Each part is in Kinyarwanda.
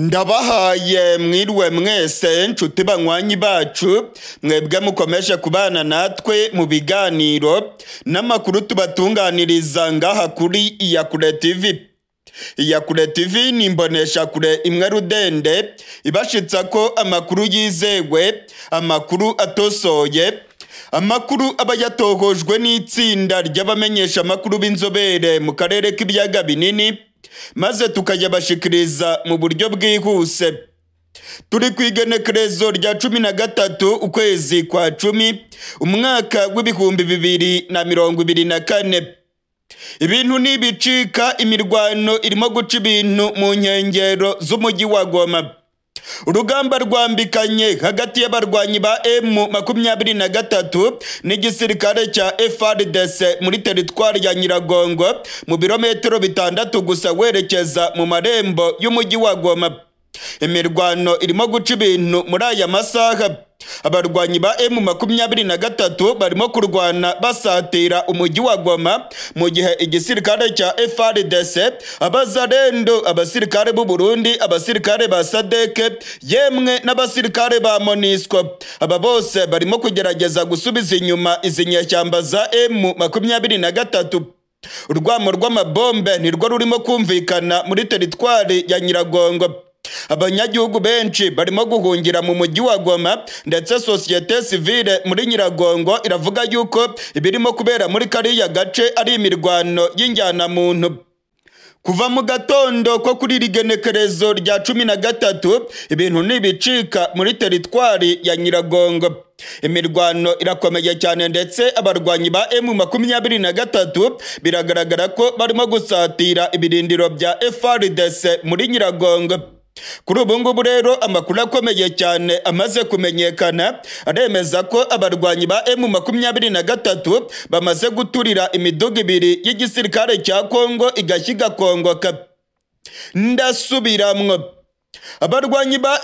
Ndabahaye mwiriwe mwese nshuti banywanyi bacu mwebwe mukomeje kubana natwe mu biganiro n'amakuru tubatunganiriza ngaha kuri Iyakure TV. Iyakure TV ni imbonesha kure imwe rudende ibashitsa ko amakuru yizewe, amakuru atosoye, amakuru aba yatohojwe n'itsinda ry'abamenyesha amakuru b'inzobere mu karere k'ibiyaga binini, maze tukayabashikiriza mu buryo bwihuse. Turi kwigenekerezo rya 13 ukwezi kwa 10 umwaka w'ibihumbi 2024. Ibintu nibicika, imirwano irimo guca ibintu mu nkengero z'umujyi wa Goma. Urugamba rwambikanye hagati y'abarwanyi ba M23 n'igisirikare cya FARDC muri teritwari ya Nyiragongo mu birometero 6 gusa werekeza mu marembo y'umujyi wa Goma. Imirwano irimo guca ibintu muri aya masaha. Abarwanyi ba M23 barimo kurwana basatira umujyi wa Goma, mu gihe igisirikare cya FARDC, abazarendo, abasirikare b'u Burundi, abasirikare ba SADC, yemwe n'abasirikare ba MONUSCO, aba bose barimo kugerageza gusubiza inyuma izi nyeshyamba za M23. Urwamo rw'amabombe nirwo rurimo kumvikana muri teritwari ya Nyiragongo. Abanyagihugu benshi barimo guhungira mu mujyi wa Goma, ndetse societe civile muri Nyiragongo iravuga yuko ibirimo kubera muri kariya gace ari imirwano y'injyana muntu. Kuva mu gatondo ko kuri rigenekerezo rya 13 ibintu nibicika muri teritwari ya Nyiragongo. Imirwano irakomeye cyane, ndetse abarwanyi ba M23 biragaragara ko barimo gusatira ibirindiro bya FARDC muri Nyiragongo. Kuri ubu ngubu rero amakuru akomeye cyane amaze kumenyekana aremeza ko abarwanyi ba M23 bamaze guturira imiduga ibiri y'igisirikare cya Kongo igashyiga kongoka. Ndasubiramwo, abarwanyi ba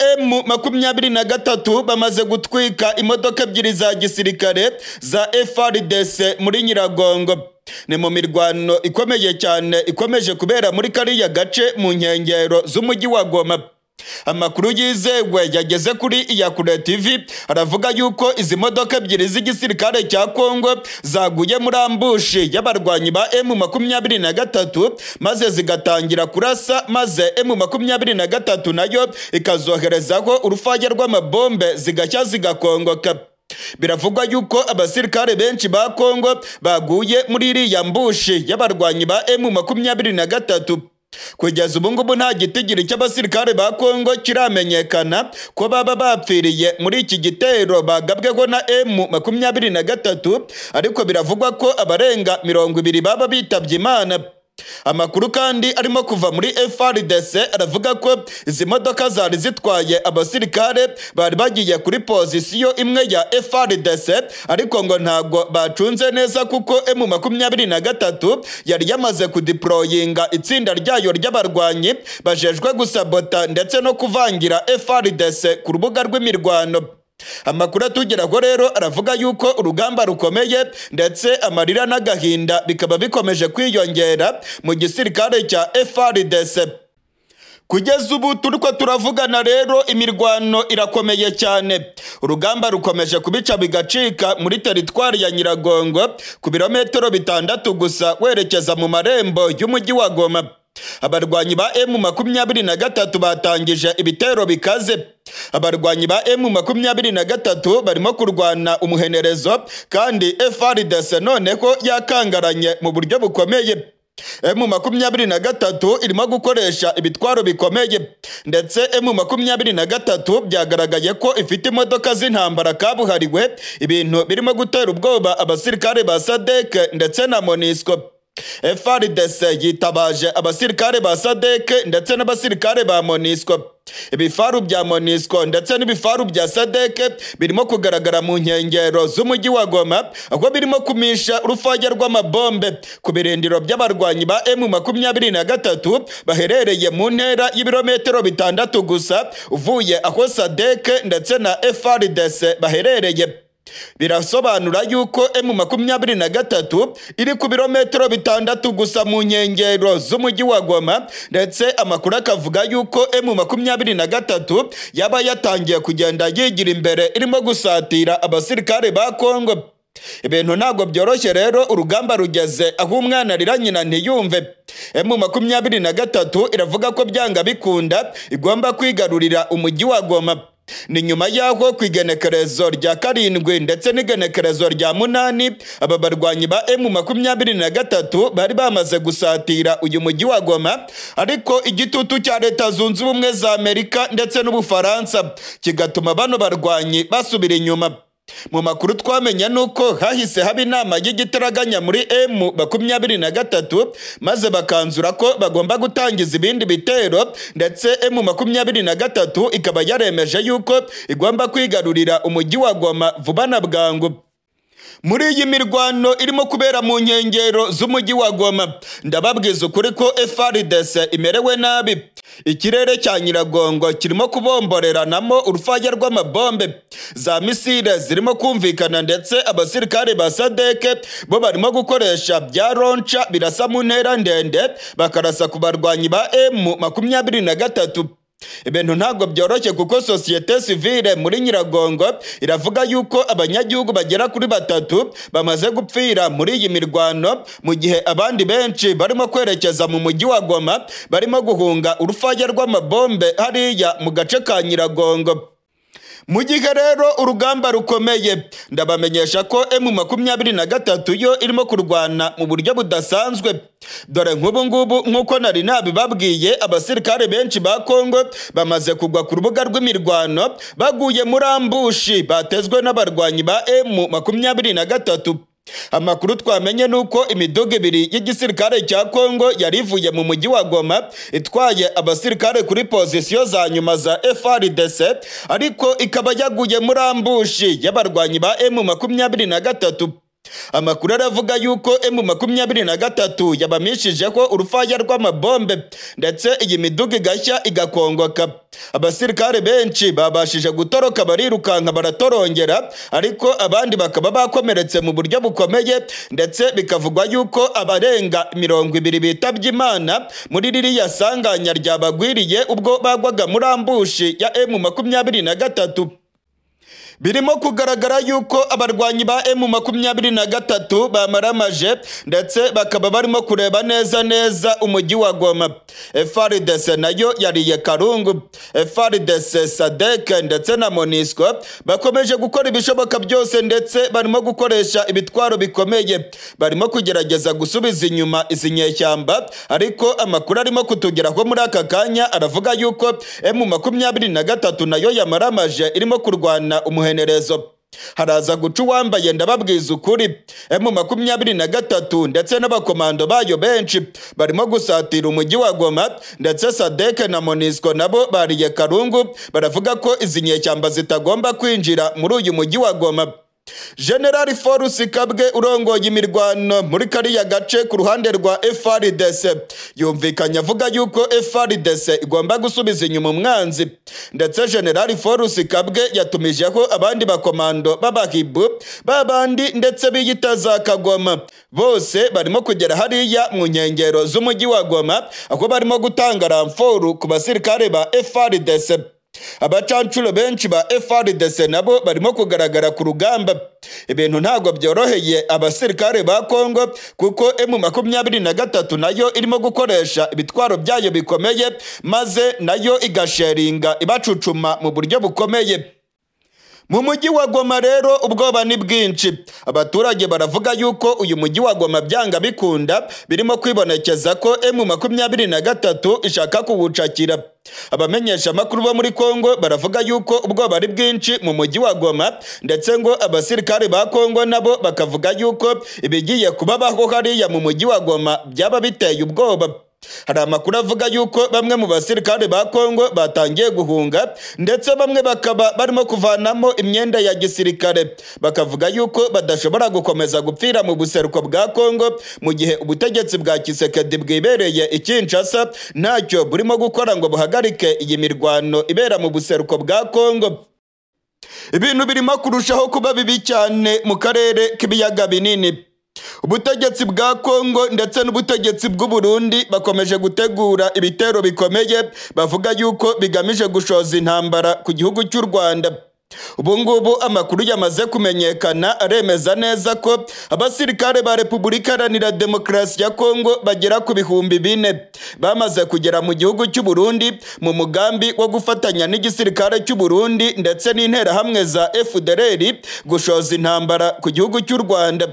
M23 bamaze gutwika imodoka ebyiri za gisirikare za FARDC muri Nyiragongo. Ni mu mirwano ikomeye cyane ikomeje kubera muri kariya gace mu nkengero z'umujyi wa Goma. Amakuru yizewe yageze kuri Iyakure TV aravuga yuko izi modoka ebyiri z'igisirikare cya Kongo zaguye muri ambushi y'abarwanyi ba M23 maze zigatangira kurasa, maze M23 nayo ikazoherezaho urufaya rw'amabombe zigashya zigakongoka. Biravugwa yuko abasirikare benshi ba Kongo baguye muri iriya mbushi y'abarwanyi ba M23. Kugeza ubu ngubu nta gitigiri cy'abasirikare ba Kongo kiramenyekana ko baba bapfiriye muri iki gitero bagabweho na M23, ariko biravugwa ko abarenga 20 baba bitabye Imana. Amakuru kandi arimo kuva muri FARDC aravuga ko izi modoka zari zitwaye abasirikare bari bagiye kuri pozisiyo imwe ya FARDC, ariko ngo ntago bacunze neza kuko M23 yari yamaze kudeployinga itsinda ryayo ry'abarwanyi bajejwe gusabota ndetse no kuvangira FARDC ku rubuga rw'imirwano. Amakuru atugeraho rero aravuga yuko urugamba rukomeye, ndetse amarira n'agahinda bikaba bikomeje kwiyongera mu gisirikare cya FARDC. Kugeza ubu turiko turavugana rero imirwano irakomeye cyane. Urugamba rukomeje kubica bigacika muri teritwari ya Nyiragongo ku birometero 6 gusa werekeza mu marembo y'umujyi wa Goma. Abarwanyi ba M23 batangije ibitero bikaze. Abarwanyi ba M23 barimo kurwana umuhenerezo, kandi FARDC noneho yakangaranye mu buryo bukomeye. M23 irimo gukoresha ibitwaro bikomeye, ndetse M23 byagaragaye ko ifite imodoka z'intambara kabuhariwe, ibintu birimo gutera ubwoba abasirikare ba SADC ndetse na MONUSCO. FARDC yitabaje abasirikare ba SADC ndetse n'abasirikare ba MONUSCO. Ibifaru bya MONUSCO ndetse n'ibifaru bya SADC birimo kugaragara mu nkengero z'umujyi wa Goma, aho birimo kumisha urufaya rw'amabombe ku birindiro by'abarwanyi ba M23 baherereye mu ntera y'ibirometero 6 gusa uvuye aho SADC ndetse na FARDC baherereye. birasobanura yuko M23 iri ku birometero 6 gusa mu nkengero z'umujyi wa Goma, ndetse amakuru akavuga yuko M23 yaba yatangiye kugenda yigira imbere irimo gusatira abasirikare ba Kongo. Ibintu ntabwo byoroshye rero, urugamba rugeze aho umwana arira nyina ntiyumve. M23 iravuga ko byanga bikunda igomba kwigarurira umujyi wa Goma. Ni nyuma yaho ku igenekerezo rya 7 ndetse n'igenekerezo rya 8 aba barwanyi ba M23 bari bamaze gusatira uyu mujyi wa Goma, ariko igitutu cya Leta Zunze Ubumwe za Amerika ndetse n'Ubufaransa kigatuma bano barwanyi basubira inyuma. Mu makuru twamenya nuko hahise haba inama y'igitaraganya muri M23 maze bakanzura ko bagomba gutangiza ibindi bitero, ndetse M23 ikaba yaremeje yuko igomba kwigarurira umujyi wa Goma vuba na bwangu. Muri iyi mirwano irimo kubera mu nkengero z'umujyi wa Goma, ndababwiza ukuri ko FARDC imerewe nabi. Ikirere cya Nyiragongo kirimo kubomboreranamo urufaya rw'amabombe, za misile zirimo kumvikana, ndetse abasirikare ba sadeke bo barimo gukoresha bya ronca birasa mu ntera ndende bakarasa ku barwanyi ba M23. Ibintu ntabwo byoroshye kuko sosiyete sivile muri Nyiragongo iravuga yuko abanyagihugu bagera kuri 3 bamaze gupfira muri iyi mirwano, mu gihe abandi benshi barimo kwerekeza mu mujyi wa Goma barimo guhunga urufaya rw'amabombe hariya mu gace ka Nyiragongo. Mu gihe rero urugamba rukomeye, ndabamenyesha ko M23 yo irimo kurwana mu buryo budasanzwe. Dore nk'ubu ngubu nk'uko nari nabibabwiye, abasirikare benshi ba Kongo bamaze kugwa ku rubuga rw'imirwano baguye muri ambushi batezwe n'abarwanyi ba M23. Amakuru twamenye nuko imiduga 2 y'igisirikare cya Kongo yari ivuye mu mujyi wa Goma itwaye abasirikare kuri pozisiyo za nyuma za FARDC, ariko ikaba yaguye muri ambushi y'abarwanyi ba M23. Amakuru aravuga yuko M23 yabamishijeho urufaya rw'amabombe, ndetse iyi miduga igashya igakongoka. Abasirikare benshi babashije gutoroka barirukanka baratorongera, ariko abandi bakaba bakomeretse mu buryo bukomeye, ndetse bikavugwa yuko abarenga 20 bitabye Imana muri ririya sanganya ryabagwiriye ubwo bagwaga muri ambushi ya M23. Birimo kugaragara yuko abarwanyi ba M23 bamaramaje, ndetse bakaba barimo kureba neza umujyi wa Goma. FARDC nayo yariye karungu. FARDC, SADC ndetse na MONUSCO bakomeje gukora ibishoboka byose, ndetse barimo gukoresha ibitwaro bikomeye, barimo kugerageza gusubiza inyuma izi nyeshyamba, ariko amakuru arimo kutugeraho muri aka kanya aravuga yuko M23 nayo yamaramaje irimo kurwana umuhenerezo. Haraza guca uwambaye, ndababwiza ukuri. M23 ndetse n'abakomando bayo benshi barimo gusatira umujyi wa Goma, ndetse SADC na MONUSCO nabo bariye karungu, baravuga ko izi nyeshyamba zitagomba kwinjira muri uyu mujyi wa Goma. General FARDC Kabwe urongoye imirwano muri kariya gace ku ruhande rwa FARDC yumvikanye avuga yuko FARDC igomba gusubiza inyuma umwanzi, ndetse General FARDC Kabwe yatumijeho abandi bakomando b'abahibu babandi ndetse biyita za Kagoma. Bose barimo kugera hariya mu nkengero z'umujyi wa Goma, aho barimo gutanga ramforu ku basirikare ba FARDC. Abacancuro benshi ba FARDC nabo barimo kugaragara ku rugamba. Ibintu ntabwo byoroheye abasirikare ba Kongo, kuko M23 nayo irimo gukoresha ibitwaro byayo bikomeye, maze nayo igasheringa ibacucuma mu buryo bukomeye. Mu mujyi wa Goma rero ubwoba ni bwinshi. Abaturage baravuga yuko uyu mujyi wa Goma byanga bikunda birimo kwibonekeza ko M23 ishaka kuwucakira. Abamenyesha makuru bo muri Kongo baravuga yuko ubwoba ari bwinshi mu mujyi wa Goma, ndetse ngo abasirikare ba Kongo nabo bakavuga yuko ibigiye kubabaho hariya mu mujyi wa Goma byaba biteye ubwoba. Hari amakuru avuga yuko bamwe mu basirikare ba Kongo batangiye guhunga, ndetse bamwe bakaba barimo kuvanamo imyenda ya gisirikare. Bakavuga yuko badashobora gukomeza gupfira mu buseruko bwa Kongo, mu gihe ubutegetsi bwa Kisekedi bwibereye i Kinshasa ntacyo burimo gukora ngo buhagarike iyi mirwano ibera mu buseruko bwa Kongo. ibintu birimo kurushaho kuba bibi cyane mu karere k'ibiyaga binini. Ubutegetsi bwa Kongo ndetse n'ubutegetsi bw'u Burundi bakomeje gutegura ibitero bikomeye bavuga yuko bigamije gushoza intambara ku gihugu cy'u Rwanda. Ubu ngubu amakuru yamaze kumenyekana aremeza neza ko abasirikare ba Repubulika Iharanira Demokarasi ya Kongo bagera ku 4,000 bamaze kugera mu gihugu cy'u Burundi mu mugambi wo gufatanya n'igisirikare cy'u Burundi ndetse n'interahamwe za FDLR gushoza intambara ku gihugu cy'u Rwanda.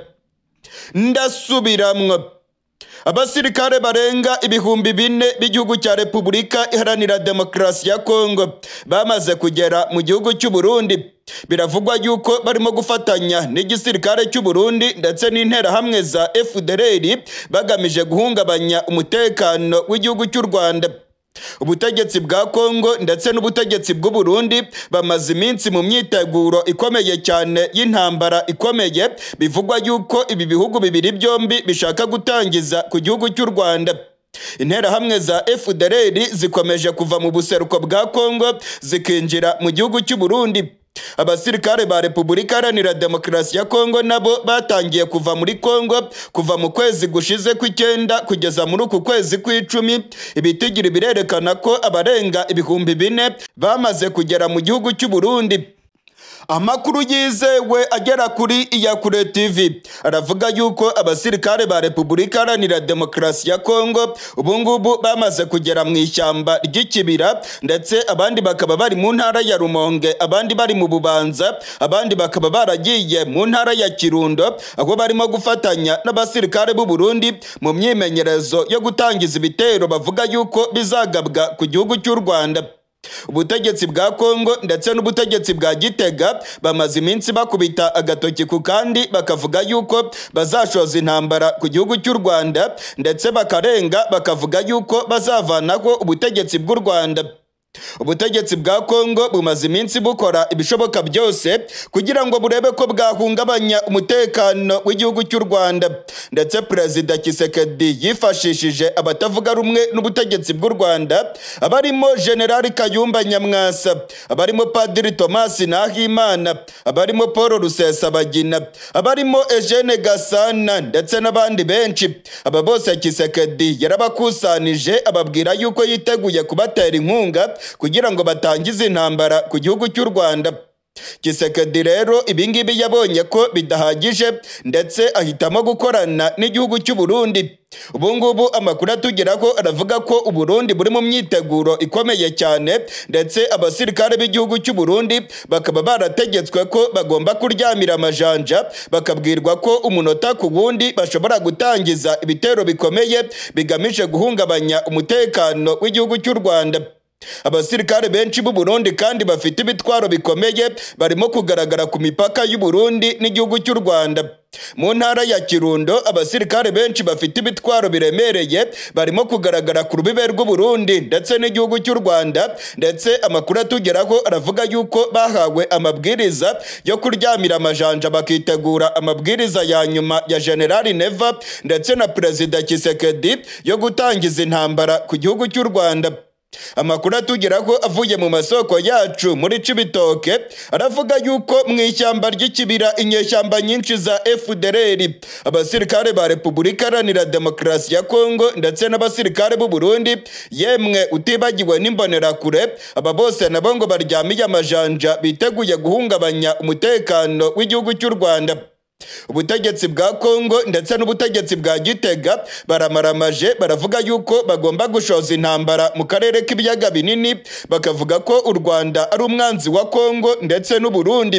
Ndasubiramwo, abasirikare barenga 4,000 b'igihugu cya Repubulika Iharanira Demokarasi ya Kongo bamaze kugera mu gihugu cy'u Burundi. Biravugwa yuko barimo gufatanya n'igisirikare cy'u Burundi ndetse n'interahamwe za FDLR bagamije guhungabanya umutekano w'igihugu cy'u Rwanda. Ubutegetsi bwa Kongo ndetse n'ubutegetsi bw'u Burundi bamaze iminsi mu myiteguro ikomeye cyane y'intambara ikomeye, bivugwa yuko ibi bihugu bibiri byombi bishaka gutangiza ku gihugu cy'u Rwanda. Interahamwe za FDLR zikomeje kuva mu buseruko bwa Kongo zikinjira mu gihugu cy'u Burundi. Abasirikare ba Repubulika Iharanira Demokarasi ya Kongo nabo batangiye kuva muri Kongo kuva mu kwezi gushize kw'icyenda kugeza muri uku kwezi kw'icumi. Ibitigiri birerekana ko abarenga 4,000 bamaze kugera mu gihugu cy'u Burundi. Amakuru yizewe agera kuri Iyakure TV aravuga yuko abasirikare ba Repubulika Iharanira Demokarasi ya Kongo ubu ngubu bamaze kugera mu ishyamba ry'ikibira, ndetse abandi bakaba bari mu ntara ya Rumonge, abandi bari mu Bubanza, abandi bakaba baragiye mu ntara ya Kirundo, aho barimo gufatanya n'abasirikare b'u Burundi mu myimenyerezo yo gutangiza ibitero bavuga yuko bizagabwa ku gihugu cy'u Rwanda. Ubutegetsi bwa Kongo ndetse n'ubutegetsi bwa Gitega bamaze iminsi bakubita agatoki ku kandi bakavuga yuko bazashoza intambara ku gihugu cy'u Rwanda, ndetse bakarenga bakavuga yuko bazavanaho ubutegetsi bw'u Rwanda. Ubutegetsi bwa Kongo bumaze iminsi bukora ibishoboka byose kugira ngo burebe ko bwahungabanya umutekano w'igihugu cy'u Rwanda, ndetse Perezida Tshisekedi yifashishije abatavuga rumwe n'ubutegetsi bw'u Rwanda, abarimo General Kayumba Nyamwasa, abarimo Padiri Thomas Nahimana, abarimo Paul Rusesabagina, abarimo Eugene Gasana ndetse n'abandi benshi. Aba bose Tshisekedi yarabakusanije ababwira yuko yiteguye kubatera inkunga kugira ngo batangize intambara ku gihugu cy'u Rwanda. Tshisekedi rero ibingibi yabonye ko bidahagije, ndetse ahitamo gukorana n'igihugu cy'u Burundi. Ubu ngubu amakuru atugeraho aravuga ko u Burundi buri mu myiteguro ikomeye cyane, ndetse abasirikare b'igihugu cy'u Burundi bakaba barategetswe ko bagomba kuryamira amajanja, bakabwirwa ko umunota ku wundi bashobora gutangiza ibitero bikomeye bigamije guhungabanya umutekano w'igihugu cy'u Rwanda. Abasirikare benshi b'u Burundi kandi bafite ibitwaro bikomeye barimo kugaragara ku mipaka y'u Burundi n'igihugu cy'u Rwanda. Mu ntara ya Kirundo abasirikare benshi bafite ibitwaro biremereye barimo kugaragara ku rubibe rw'u Burundi ndetse n'igihugu cy'u Rwanda, ndetse amakuru atugeraho aravuga yuko bahawe amabwiriza yo kuryamira amajanja bakitegura amabwiriza ya nyuma ya General Neva ndetse na Perezida Tshisekedi yo gutangiza intambara ku gihugu cy'u Rwanda. Amakuru atugeraho avuye mu masoko yacu muri Cibitoke aravuga yuko mu ishyamba ry'ikibira inyeshyamba nyinshi za FDLR, abasirikare ba Repubulika Iharanira Demokarasi ya Kongo ndetse n'abasirikare b'u Burundi, yemwe utibagiwe n'imbonerakure, aba bose nabo ngo baryamiye amajanja biteguye guhungabanya umutekano w'igihugu cy'u Rwanda. Ubutegetsi bwa Kongo ndetse n'ubutegetsi bwa Gitega baramaramaje baravuga yuko bagomba gushoza intambara mu karere k'ibiyaga binini, bakavuga ko u Rwanda ari umwanzi wa Kongo ndetse n'u Burundi.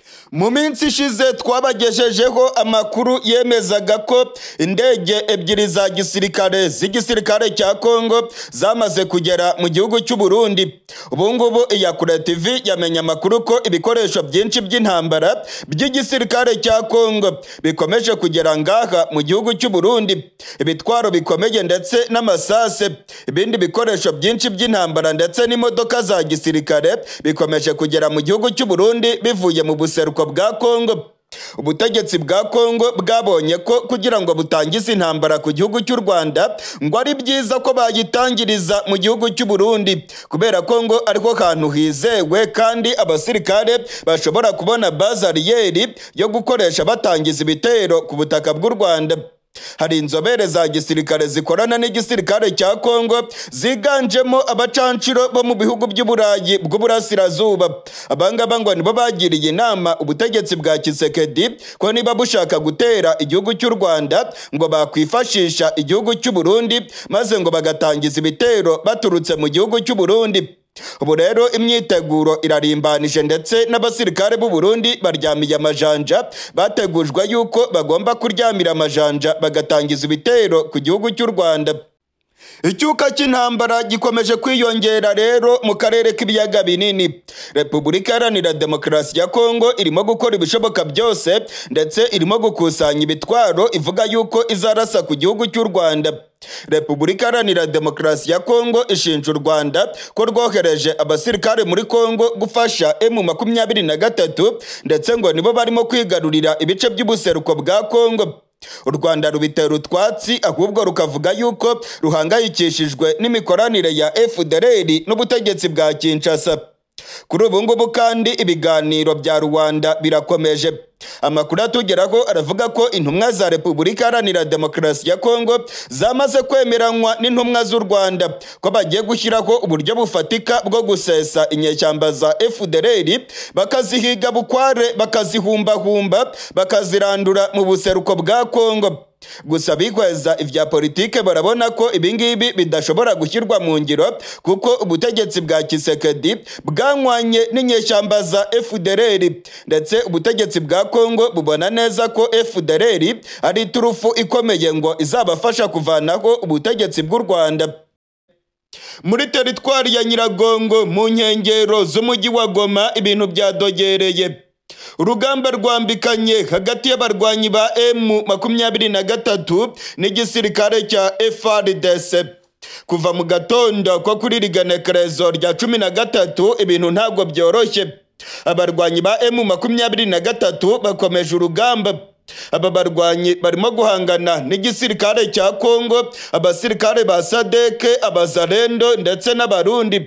Mu minsi ishize twabagejejeho amakuru yemezaga ko indege ebyiri za gisirikare z'igisirikare cya Kongo zamaze kugera mu gihugu cy'u Burundi. Ubu ngubu Iyakure TV yamenye amakuru ko ibikoresho byinshi by'intambara by'igisirikare cya Kongo bikomeje kugera ngaha mu gihugu cy'u Burundi. Ibitwaro bikomeye ndetse n'amasase, ibindi bikoresho byinshi by'intambara ndetse n'imodoka za gisirikare bikomeje kugera mu gihugu cy'u Burundi bivuye mu buseruko bwa Kongo. ubutegetsi bwa Kongo bwabonye ko kugira ngo butangize intambara ku gihugu cy'u Rwanda ngo ari byiza ko bayitangiriza mu gihugu cy'u Burundi kubera ko ngo ariko kantu hizewe kandi abasirikare bashobora kubona bazariyeri yo gukoresha batangiza ibitero ku butaka bw'u Rwanda. Hari inzobere za gisirikare zikorana n'igisirikare cya Kongo ziganjemo abacanciro bo mu bihugu by'Uburayi bw'Uburasirazuba. Abangaba ngo nibo bagiriye inama ubutegetsi bwa Tshisekedi ko niba bushaka gutera igihugu cy'u Rwanda ngo bakwifashisha igihugu cy'u Burundi maze ngo bagatangiza ibitero baturutse mu gihugu cy'u Burundi. Ubu rero imyiteguro irarimbanije ndetse n'abasirikare b'u Burundi baryamiye amajanja bategujwe yuko bagomba kuryamira amajanja bagatangiza ibitero ku gihugu cy'u Rwanda. Icyuka cy'intambara gikomeje kwiyongera rero mu karere k'ibiyaga binini. Repubulika Iharanira Demokarasi ya Kongo irimo gukora ibishoboka byose ndetse irimo gukusanya ibitwaro ivuga yuko izarasa ku gihugu cy'u Rwanda. Repubulika Iharanira Demokarasi ya Kongo ishinja u Rwanda ko rwohereje abasirikare muri Kongo gufasha M23 ndetse ngo nibo barimo kwigarurira ibice by'ubuseruko bwa Kongo. U Rwanda rubitera utwatsi ahubwo rukavuga yuko ruhangayikishijwe n'imikoranire ya FARDC n'ubutegetsi bwa Kinshasa. Kuri ubu ngubu kandi ibiganiro bya Rwanda birakomeje. Amakuru atugeraho aravuga ko intumwa za Repubulika Iharanira Demokarasi ya Kongo zamaze kwemeranywa n'intumwa z'u Rwanda ko bagiye gushyiraho uburyo bufatika bwo gusesa inyeshyamba za FARDC bakazihiga bukware bakazihumbahumba bakazirandura mu buseruko bwa Kongo. Gusa bikweza ivya politike barabona ko ibingibi bidashobora gushyirwa mu ngiro kuko ubutegetsi bwa Tshisekedi bwanywanye n'inyeshyamba za FARDC ndetse ubutegetsi bwa Kongo bubona neza ko FARDC ari turufu ikomeye ngo izabafasha kuvanaho ubutegetsi bw'u Rwanda. Muri teritwari ya Nyiragongo mu nkengero z'umujyi wa Goma ibintu byadogereye. Urugamba rwambikanye hagati y'abarwanyi ba M23 n'igisirikare cya FARDC. Kuva mu gatondo ko kuri rigenekerezo rya 13 ibintu ntabwo byoroshye. Abarwanyi ba M23 bakomeje urugamba. Aba barwanyi barimo guhangana n'igisirikare cya Kongo, abasirikare ba SADC, abazalendo ndetse n'abarundi.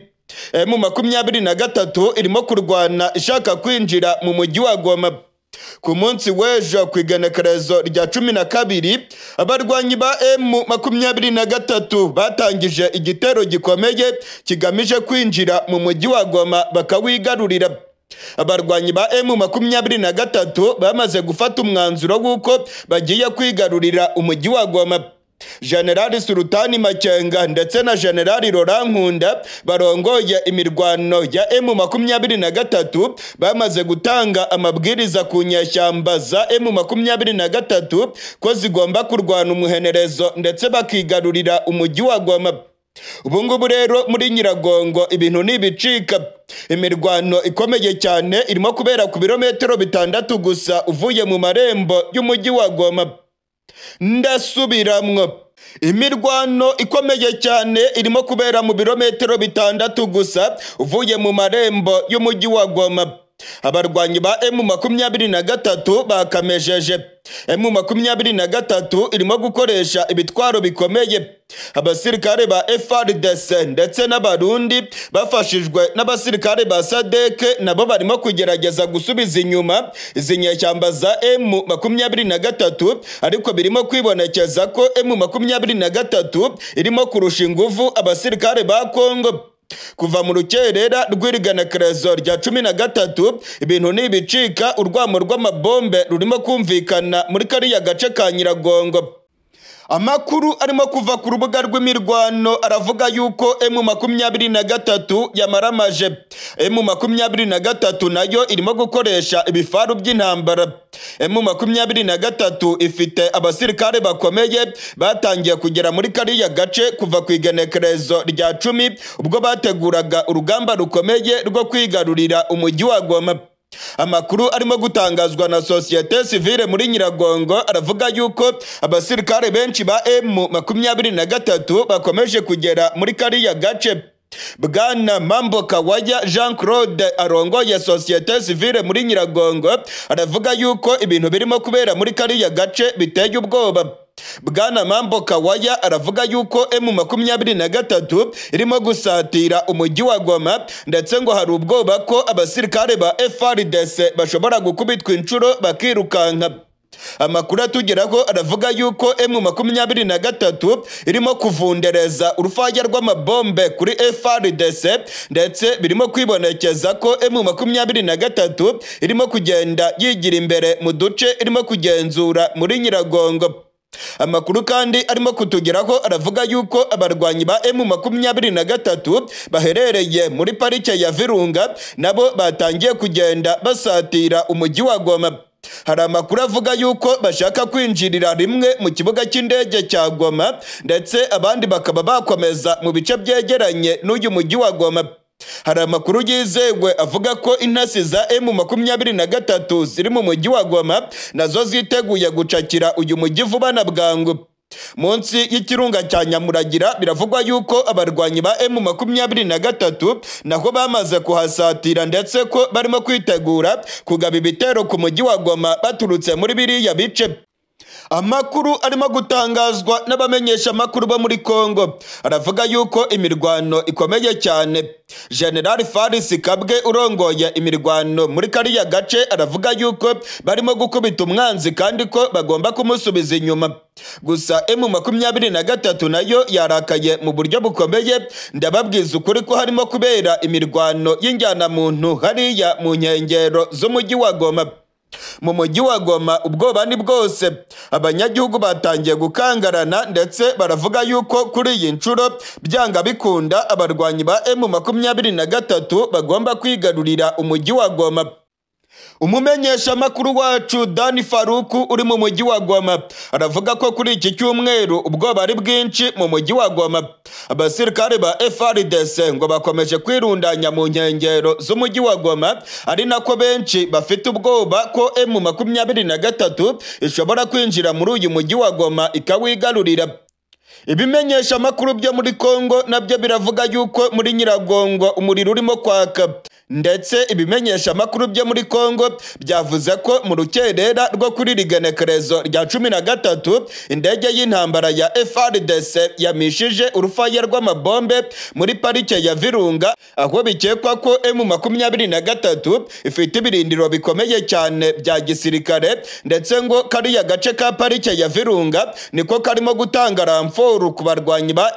M23 irimo kurwana ishaka kwinjira mu mujyi wa Goma. Ku munsi w'ejo ku igenekerezo rya 12 abarwanyi ba M23 batangije igitero gikomeye kigamije kwinjira mu mujyi wa Goma bakawigarurira. Abarwanyi ba M23 bamaze gufata umwanzuro w'uko bagiye kwigarurira umujyi wa Goma. General Sultani Makenga ndetse na General Nkunda barongoye imirwano ya M23 bamaze gutanga amabwiriza ku nyeshyamba za M23 ko zigomba kurwana umuhenerezo ndetse bakigarurira umujyi wa Goma. Ubu ngubu rero muri Nyiragongo ibintu nibicika. Imirwano ikomeye cyane irimo kubera ku birometero 6 gusa uvuye mu marembo y'umujyi wa Goma. Ndasubiramwo. Imirwano ikomeye cyane irimo kubera mu birometero 6 gusa uvuye mu marembo y'umujyi wa Goma. Abarwanyi ba M23 bakamejeje. M23 irimo gukoresha ibitwaro bikomeye. Abasirikare ba FARDC ndetse n'abarundi bafashijwe n'abasirikare ba SADC nabo barimo kugerageza gusubiza inyuma izi nyeshyamba za M23 ariko birimo kwibonekeza ko M23 irimo kurusha ingufu abasirikare ba Kongo. Kuva mu rukerera rw'irigenekerezo rya 13 ibintu nibicika, urwamo rw'amabombe rurimo kumvikana muri kariya gace ka Nyiragongo. Amakuru arimo kuva ku rubuga rw'imirwano aravuga yuko M23 yamaramaje. M23 nayo irimo gukoresha ibifaru by'intambara. M23 ifite abasirikare bakomeye batangiye kugera muri kariya gace kuva ku igenekerezo rya 10 ubwo bateguraga urugamba rukomeye rwo kwigarurira umujyi wa Goma. Amakuru arimo gutangazwa na societe civile muri Nyiragongo aravuga yuko abasirikare benshi ba M23 bakomeje kugera muri kariya gace. Bwana Mambo Kawaya Jean Claude arongoye societe civile muri Nyiragongo aravuga yuko ibintu birimo kubera muri kariya gace biteye ubwoba. Bwana Mambo Kawaya aravuga yuko M23 irimo gusatira umujyi wa Goma, ndetse ngo hari ubwoba ko abasirikare ba FARDC bashobora gukubitwa inshuro bakirukanka. Amakuru atugeraho aravuga yuko M23 irimo kuvundereza urufaya rw'amabombe kuri FARDC, ndetse birimo kwibonekeza ko M23 irimo kugenda yigira imbere mu duce irimo kugenzura muri Nyiragongo. Amakuru kandi arimo kutugeraho aravuga yuko abarwanyi ba M23 baherereye muri parike ya Virunga nabo batangiye kugenda basatira umujyi wa Goma. Hari amakuru avuga yuko bashaka kwinjirira rimwe mu kibuga cy'indege cya Goma, ndetse abandi bakaba bakomeza mu bice byegeranye n'uyu mujyi wa Goma. Hari amakuru yizewe avuga ko intasi za M23 ziri mu mujyi wa Goma nazo ziteguye gucakira uyu mujyi vuba na bwangu. Munsi y'ikirunga cya Nyamuragira biravugwa yuko abarwanyi ba M23 naho bamaze kuhasatira, ndetse ko barimo kwitegura kugaba ibitero ku mujyi wa Goma baturutse muri biriya bice. Amakuru arimo gutangazwa n'abamenyesha amakuru bo muri Kongo aravuga yuko imirwano ikomeye cyane. General FARDC Kabwe urongoye imirwano muri kariya gace aravuga yuko barimo gukubita umwanzi kandi ko bagomba kumusubiza inyuma. Gusa M23 nayo yarakaye mu buryo bukomeye. Ndababwiza ukuri ko harimo kubera imirwano y'injyana muntu hariya mu nkengero z'umujyi wa Goma. Mu mujyi wa Goma ubwoba ni bwose, abanyagihugu batangiye gukangarana, ndetse baravuga yuko kuri iyi nshuro byanga bikunda abarwanyi ba M23 bagomba kwigarurira umujyi wa Goma. Umumenyesha makuru wacu Dani Faruku uri mu mujyi wa Goma aravuga ko kuri iki cyumweru ubwoba ari bwinshi mu mujyi wa Goma. Abasirikare ba FARDC ngo bakomeje kwirundanya mu nkengero z'umujyi wa Goma, ari nako benshi bafite ubwoba ko M23 ishobora kwinjira muri uyu mujyi wa Goma ikawigarurira. Ibimenyesha makuru byo muri Kongo nabyo biravuga yuko muri Nyiragongo umuriro urimo kwaka, ndetse ibimenyesha makuru byo muri Kongo byavuze ko mu rukerera rwo kuri rigenekerezo rya 13 indege y'intambara ya FARDC yamishije urufaya rw'amabombe muri parike ya Virunga, aho bikekwa ko M23 ifite ibirindiro bikomeye cyane bya gisirikare, ndetse ngo kariya gace ka parike ya Virunga niko karimo gutanga ramforu ku barwanyi ba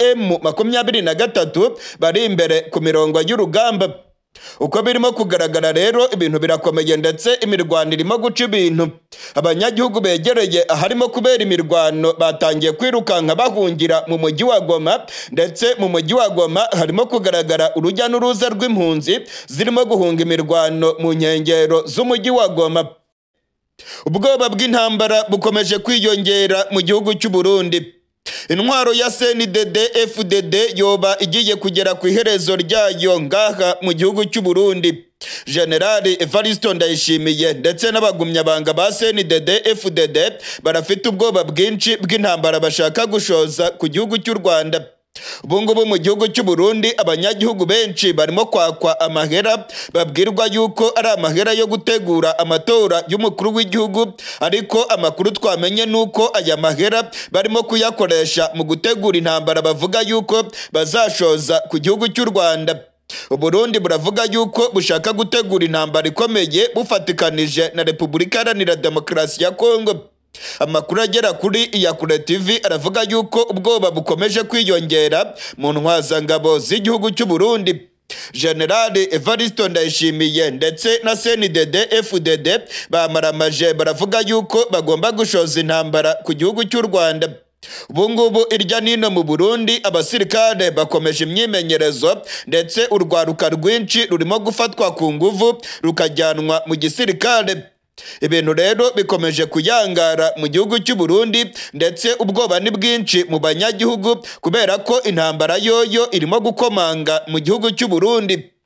M23 bari imbere ku mirongo y'urugamba. Uko birimo kugaragara rero ibintu birakomeye, ndetse imirwano irimo guca ibintu. Abanyagihugu begereye aharimo kubera imirwano batangiye kwirukanka bahungira mu mujyi wa Goma, ndetse mu mujyi wa Goma harimo kugaragara urujya n'uruza rw'impunzi zirimo guhunga imirwano mu nkengero z'umujyi wa Goma. Ubwoba bw'intambara bukomeje kwiyongera mu gihugu cy'u Burundi. Intwaro ya CNDD FDD yoba igiye kugera ku iherezo ryayo ngaha mu gihugu cy'u Burundi. General Evaristo Ndayishimiye ndetse n'abagumyabanga ba CNDD FDD barafite ubwoba bwinshi bw'intambara bashaka gushoza ku gihugu cy'u Rwanda. Ubungubu mu gihugu cy'u Burundi abanyagihugu benshi barimo kwakwa amahera, babwirwa yuko ari amahera yo gutegura amatora y'umukuru w'igihugu, ariko amakuru twamenye nuko aya mahera barimo kuyakoresha mu gutegura intambara bavuga yuko bazashoza ku gihugu cy'u Rwanda. Uburundi buravuga yuko bushaka gutegura intambara ikomeye bufatikanije na Repubulika Iharanira Demokarasi ya Kongo. Amakuru agera kuri Iyakure TV aravuga yuko ubwoba bukomeje kwiyongera mu ntwazangabo z'igihugu cy'u Burundi. General Evaristo Ndayishimiye ndetse na CNDD FDD bamaramaje baravuga yuko bagomba gushoza intambara ku gihugu cy'u Rwanda. Ubungubu irya nino mu Burundi abasirikare bakomeje imyimenyerezo, ndetse urwaruka rwinshi rurimo gufatwa ku nguvu rukajyanwa mu gisirikare. Ibintu rero bikomeje kuyangara mu gihugu cy'u Burundi, ndetse ubwoba ni bwinshi mu banyagihugu kubera ko intambara yoyo irimo gukomanga mu gihugu cy'u Burundi.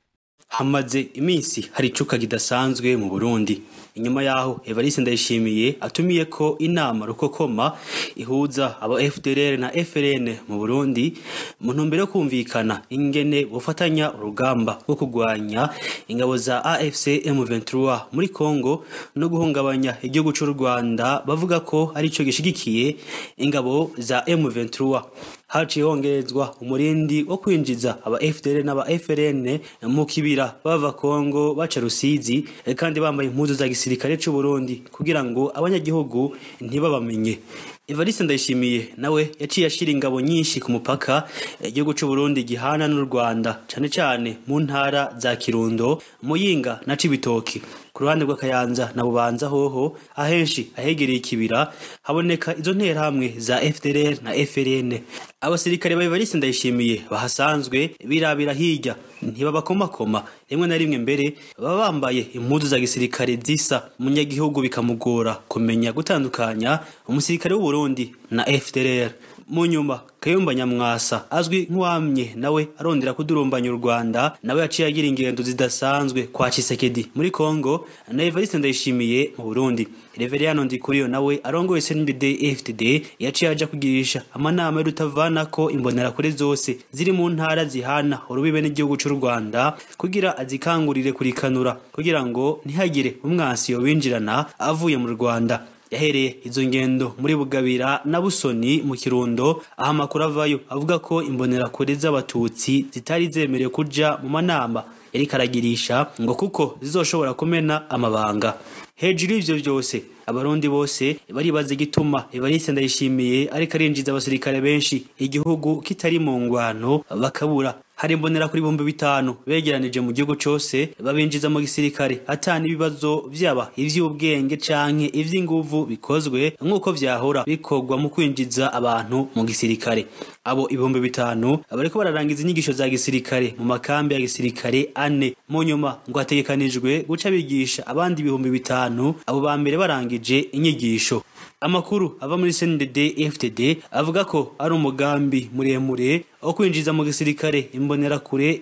Hamaze iminsi hari icuka kidasanzwe mu Burundi. Inyuma yaho Evariste Ndayishimiye atumiye ko inama rukokoma ihuza aba FDLR na FRN mu Burundi mu ntumbero yo kumvikana ingene bufatanya urugamba rwo kugwanya ingabo za AFC M23 muri Congo no guhungabanya igihugu cy'u Rwanda bavuga ko ari cyo gishigikiye ingabo za M23. Haciye hongerezwa umurindi wo kwinjiza aba FDLR n'aba FRN mu kibira bava Congo baca Rusizi kandi bambaye impuzu za gisirikare cy'u Burundi kugira ngo abanyagihugu ntibabamenye. Evariste Ndayishimiye nawe yaciye ashira ingabo nyinshi ku mupaka igihugu cy'u Burundi gihana n'u Rwanda cyane cyane mu ntara za Kirundo, Muyinga na Cibitoki. Ku ruhande rw'Akayanza na Bubanza hoho ahenshi ahegereye ikibira haboneka izo nterahamwe za FDLR na FRN. Abasirikare ba Evariste Ndayishimiye bahasanzwe birabira hirya ntibabakomakoma, rimwe na rimwe mbere baba bambaye impuzu za gisirikare zisa, umunyagihugu bikamugora kumenya gutandukanya umusirikare w'u Burundi na FDLR. Mu nyuma Kayumba Nyamwasa azwi nk'uwamye nawe arondera kudurumbanya u Rwanda, nawe yaciye agira ingendo zidasanzwe kwa Tshisekedi muri Congo na Evariste Ndayishimiye mu Burundi. Reveriyano Ndikuriyo nawe arongoye CNDD-FDD yaciye aja kugirisha amanama y'urutavana ko imbonera kure zose ziri mu ntara zihana urubibe n'igihugu cy'u Rwanda kugira azikangurire kurikanura kugira ngo ntihagire umwansi yo winjirana avuye mu Rwanda. Yahereye izo ngendo muri Bugabira na Busoni mu Kirundo, aho amakuru avayo avuga ko imbonera kure z'abatutsi zitari zemerewe kuja mu manama yari karagirisha ngo kuko zizoshobora kumena amabanga. Hejuru y'ivyo byose abarundi bose baribaza igituma Evariste Ndayishimiye ariko arinjiza abasirikare benshi igihugu kitari mu ngwano bakabura. Hari imbonera kuri 5,000 begeranije mu gihugu cyose babinjiza mu gisirikare atani ibibazo vyaba ivy'ubwenge canke ivy'inguvu bikozwe nkuko vyahora bikogwa mu kwinjiza abantu mu gisirikare. Abo 5,000 bariko bararangiza inyigisho za gisirikare mu makambi ya gisirikare ane. Mu nyuma ngo hategekanijwe guca bigisha abandi 5,000 abo ba mbere barangije inyigisho. Amakuru ava muri CNDD-FDD avuga ko ari umugambi muremure wo kwinjiza mu gisirikare imbonera kure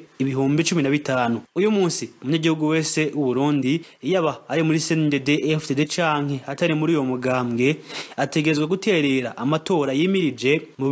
15,000. Uyu munsi umunyagihugu wese w'u Burundi yaba ari muri CNDD-FDD canke atari muri uyo mugambwe ategezwe guterera amatora yimirije mu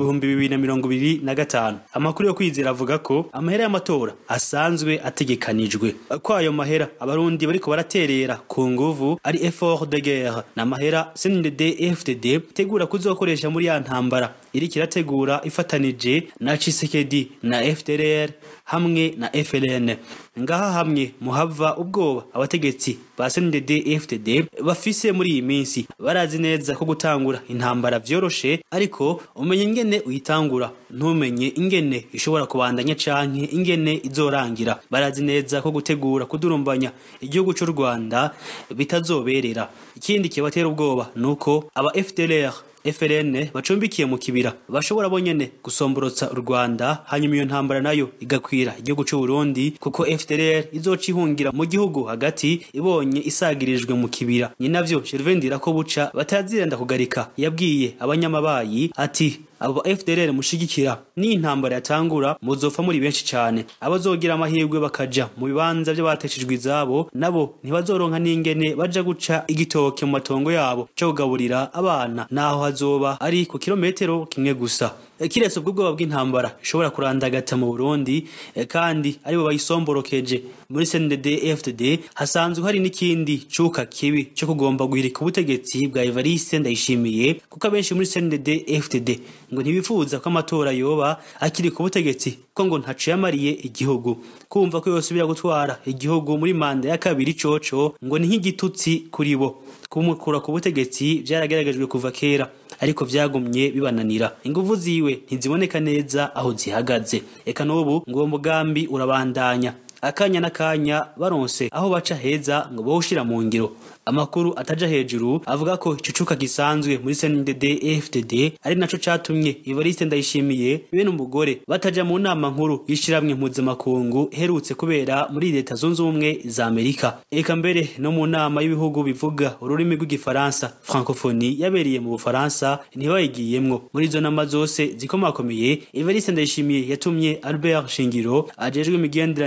2025. Amakuru yo kwizera avuga ko amahera y'amatora asanzwe ategekanijwe. Kwa ayo mahera abarundi bariko baraterera ku nguvu ari effort de guerre na mahera CNDD-FDD tegura kuzokoresha muri ya ntambara iri kirategura ifatanije na Tshisekedi na FDLR hamwe na FRN. Ngaha hamwe muhava ubwoba abategetsi ba CNDD-FDD bafise muri iyi minsi. Barazi neza ko gutangura intambara vyoroshe, ariko umenye ingene uyitangura ntumenye ingene ishobora kubandanya canke ingene izorangira. Barazi neza ko gutegura kudurumbanya igihugu cy'u Rwanda bitazoberera. Ikindi kibatera ubwoba nuko aba FDLR FRN bacumbikiye mu kibira bashobora bonyene gusomborotsa u Rwanda, hanyuma iyo ntambara nayo igakwira igihugu cy'u Burundi kuko FDLR izocihungira mu gihugu hagati ibonye isagirijwe mu kibira. Ni navyo Gervendira ko buca batazirenda kugarika yabwiye abanyamabayi ati abo FDLR mushigikira ni intambara yatangura muzopfa muri benshi cyane. Abazogira amahirwe bakaja mu bibanza by'abateshejwe izabo nabo ntibazoronka n'ingene baja guca igitoke mu matongo yabo cyo kugaburira abana, naho hazoba ari ku kilometero kimwe gusa. Kiretse ubwoba bw'intambara ishobora kurandagata mu Burundi kandi aribo bayisomborokeje muri CNDD-FDD, hasanzwe hari n'ikindi cuka kibi cyo kugomba guhirika ubutegetsi bwa Evariste Ndayishimiye kuko abenshi muri CNDD-FDD ngo ntibifuza ko amatora yoba akiri ku butegetsi ko ngo ntaco yamariye igihugu. Kumva ko yosubira gutwara igihugu muri manda ya kabiri coco ngo ni nk'igitutsi kuri bo. Kumukura ku butegetsi byaragaragajwe kuva kera, ariko vyagumye bibananira. Inguvu ziwe ntiziboneka neza aho zihagaze. Eka n'ubu ngo mugambi urabandanya. Akanya n'akanya baronse aho baca heza ngo boshira mu ngiro. Amakuru ataja hejuru avuga ko icucuka gisanzwe muri CNDD-FDD ari naco catumye Evariste Ndayishimiye bene umugore bataja mu nama nkuru yishiramwe mpuzamakungu herutse kubera muri Leta Zunze Ubumwe za Amerika. Eka mbere no mu nama y'ibihugu bivuga ururimi rw'igifaransa francophonie yabereye mu Bufaransa ntibayigiyemwo. Muri zo nama zose zikomakomeye Evariste Ndayishimiye yatumye Albert Shingiro ajejwe imigenderanire n'ibindi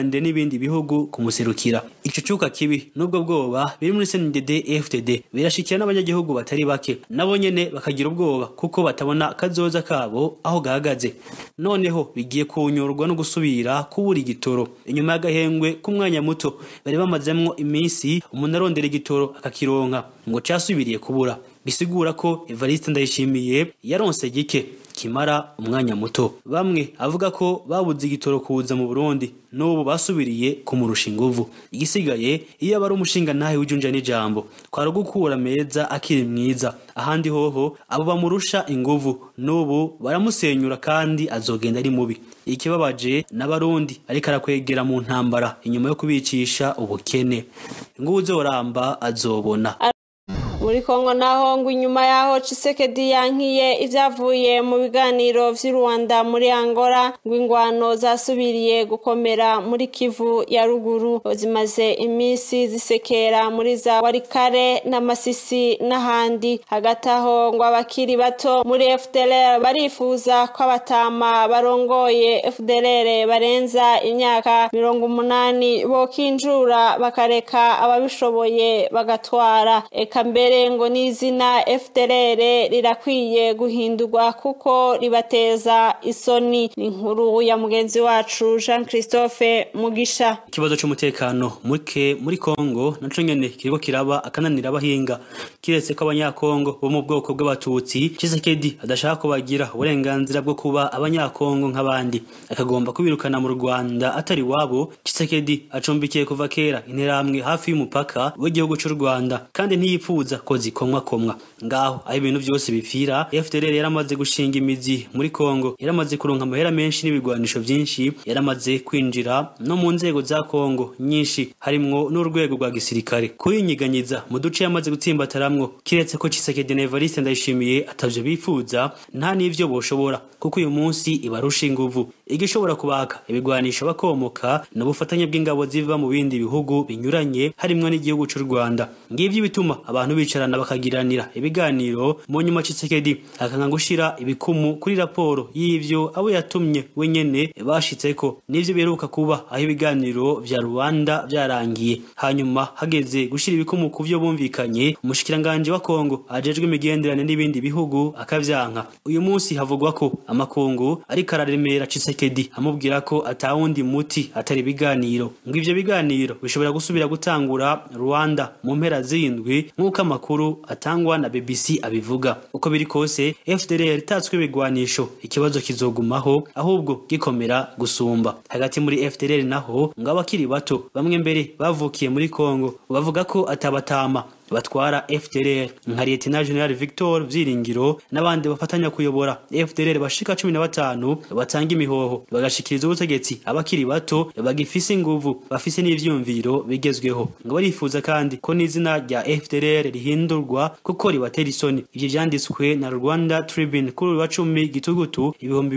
n'ibindi bihugu kumuserukira. Ico cuka kibi nubwo bwoba biri muri CNDD FDD birashikira n'abanyagihugu batari bake nabo nyene bakagira ubwoba kuko batabona kazoza kabo aho gahagaze. Noneho bigiye kunyorwa no gusubira kubura igitoro inyuma y'agahengwe kumwanya muto bari bamazemwo iminsi umuntu arondera igitoro akakironka ngo cyasubiriye kubura. Bisigura ko Evariste Ndayishimiye yaronse gike kimara umwanya muto. Bamwe avuga ko babuze igitoro kuza mu Burundi n'ubu basubiriye kumurusha inguvu. Igisigaye iyo abari umushinga nahe w'ijunja n'ijambo kwara gukura meza akiri mwiza. Ahandi hoho abo bamurusha inguvu n'ubu baramusenyura kandi azogenda ari mubi. Ikibabaje n'abarundi ariko arakwegera mu ntambara inyuma yo kubicisha ubukene. Nguzoramba azobona. Muri Kongo naho ngo inyuma yaho Tshisekedi yankiye ivyavuye mu biganiro vy'i Rwanda muri Angola ngo ingwano zasubiriye gukomera muri Kivu ya ruguru zimaze imisi zisekera muri za Warikare na Masisi n'ahandi. Hagati aho ngo abakiri bato muri FDLR barifuza ko abatama barongoye FDLR barenza imyaka 80 bokinjura bakareka ababishoboye bagatwara. Eka mbere ngo n'izina FDLR rirakwiye guhindurwa kuko ribateza isoni. Ni inkuru ya mugenzi wacu Jean Christophe Mugisha. Ikibazo cy'umutekano muke muri Kongo naco nyene kiriko kiraba akananira abahinga kiretse ko abanyakongo bo mu bwoko bw'abatutsi Tshisekedi adashaka kubagira uburenganzira bwo kuba abanyakongo nk'abandi akagomba kubirukana mu Rwanda atari wabo. Tshisekedi acumbikiye kuva kera interamwe hafi y'umupaka w'igihugu cy'u Rwanda kandi ntiyipfuza ko zikomwa ngaho aho ibintu byose bipfira. FDLR yaramaze gushinga imizi muri Kongo, yaramaze kuronka amahera menshi n'ibigwanisho byinshi, yaramaze kwinjira no mu nzego za Kongo nyinshi harimwo n'urwego rwa gisirikare. Kuyinyiganyiza mu duce yamaze gutsimbataramwo kiretse ko Tshisekedi na Evariste Ndayishimiye atavyo bifuza nta n'ivyo boshobora kuko uyu munsi ibarusha inguvu. Igishobora kubaka ibigwanisho bakomoka n'ubufatanye bw'ingabo ziva mu bindi bihugu binyuranye harimwo n'igihugu cy'u Rwanda. Ngivyo bituma abantu bicarana bakagiranira ibiganiro. Mu nyuma Tshisekedi akanga gushira ibikumu kuri raporo y'ivyo abo yatumye wenyene bashitseko n'ivyo biheruka kuba aho ibiganiro vya Rwanda byarangiye. Hanyuma hageze gushira ibikumu ku vyo bumvikanye umushikiranganje wa Kongo ajejwe imigenderane n'ibindi bihugu akavyanka. Uyu munsi havugwa ko amakungu ari kararemera Tshisekedi amubwira ko atawundi muti atari biganiro. Ngo ivyo biganiro bishobora gusubira gutangura Rwanda mu mpera z'indwi nk'uko amakuru atangwa na BBC abivuga. Uko biri kose FDLR tatswe ibigwanisho ikibazo kizogumaho ahubwo gikomera gusumba. Hagati muri FDLR naho ngo abakiri bato bamwe mbere bavukiye muri Kongo bavuga ko atabatama batwara FDLR nka Lieutenant General Victor Vyiringiro n'abandi bafatanya kuyobora FDLR bashika 15 batanga imihoho bagashikiriza ubutegetsi abakiri bato bagifise inguvu bafise n'ivyumviro bigezweho. Ngo barifuza kandi ko n'izina rya FDLR rihindurwa kuko ribatera isoni. Ivyo vyanditswe na Rwanda Tribune kuri wa 10 Gitugutu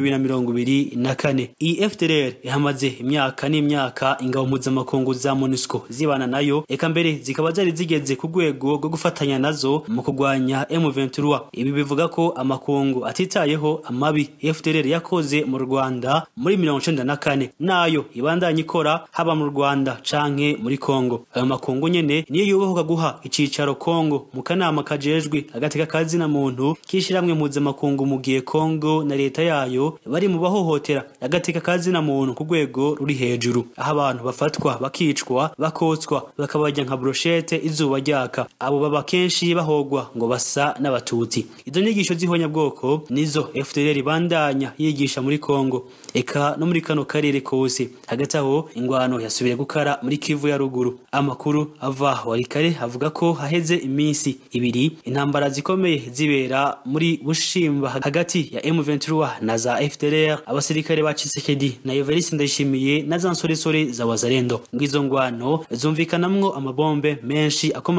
2024. Iyi FDLR yahamaze imyaka n'imyaka ingabo mpuzamakungu za MONUSCO zibana nayo eka mbere zikaba zari zigeze ku rwego go gufatanya nazo mu kugwanya M23. Ibi bivuga ko amakungu atitayeho amabi FDLR yakoze mu Rwanda muri 1994 nayo ibandanye ikora haba mu Rwanda canke muri Kongo. Ayo makungu nyene niyo yubahuka guha icicaro Kongo mu kanama kajejwe agateka kazi na muntu kishiramwe mpuzamakungu mu gihe Kongo na leta yayo bari mu bahohotera agateka kazi na muntu ku rwego ruri hejuru, aho abantu bafatwa bakicwa bakotswa bakabajya nka brochette izuba ryaka. Abo baba kenshi bahogwa ngo basa n'abatutsi. Izo nyigisho zihonya bwoko nizo FDLR bandanya yigisha muri Kongo eka no muri kano karere kose. Hagati aho ingwano yasubire gukara muri Kivu ya ruguru. Amakuru ava Warikare avuga ko haheze iminsi ibiri intambara zikomeye zibera muri Bushimba hagati ya M23 na za FDLR, abasirikare ba Tshisekedi na Evariste Ndayishimiye na za nsoresore za Wazalendo. Ngizo ngwano zumvikanamwo amabombe menshi akomakomeye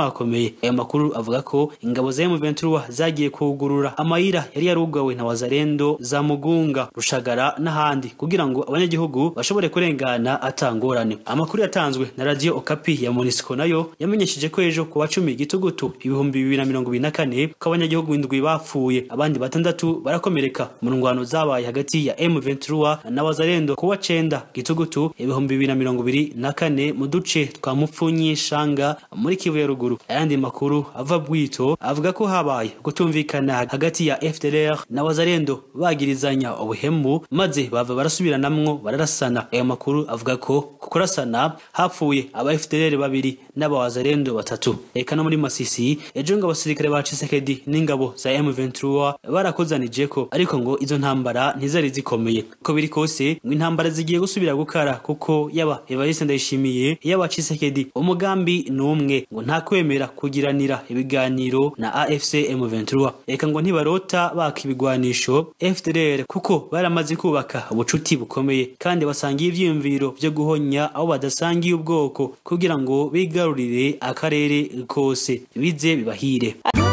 bikomeye. Ayo makuru avuga ko ingabo za M23 zagiye kugurura amayira yari yarugawe na wazalendo za Mugunga, Rushagara n'ahandi kugira ngo abanyagihugu bashobore kurengana atangorane. Amakuru yatanzwe na Radio Okapi ya MONUSCO nayo yamenyesheje ko ejo ku wa 10 gitugutu 2024 ko abanyagihugu 7 bapfuye, abandi 6 barakomereka mu ngwano zabaye hagati ya M23 na wazalendo ku wa 9 gitugutu 2024 mu duce twa Mupfunyi Shanga muri Kivu ya ruguru. Ayandi makuru ava Bwito avuga ko habaye gutumvikana hagati ya FDLR na wazalendo bagirizanya ubuhemu maze bava barasubiranamwo bararasana. Ayo makuru avuga ko kukurasana hapfuye aba FDLR 2 n'aba wazalendo 3. Eka no muri Masisi ejo ngo abasirikare ba Tshisekedi n'ingabo za M23 barakozanije ko ariko ngo izo ntambara ntizari zikomeye. Ko biri kose ngo intambara zigiye gusubira gukara kuko yaba FARDC ndayishimiye yaba Tshisekedi umugambi n'umwe ngo nta kwemera kugiranira ibiganiro na AFC M23. Eka ngo ntibarota bakibigwanisho FDLR kuko baramaze kubaka ubucuti bukomeye kandi basangiye ivyiyumviro byo guhonya aho badasangiye ubwoko kugira ngo bigarurire akarere kose bize bibahire.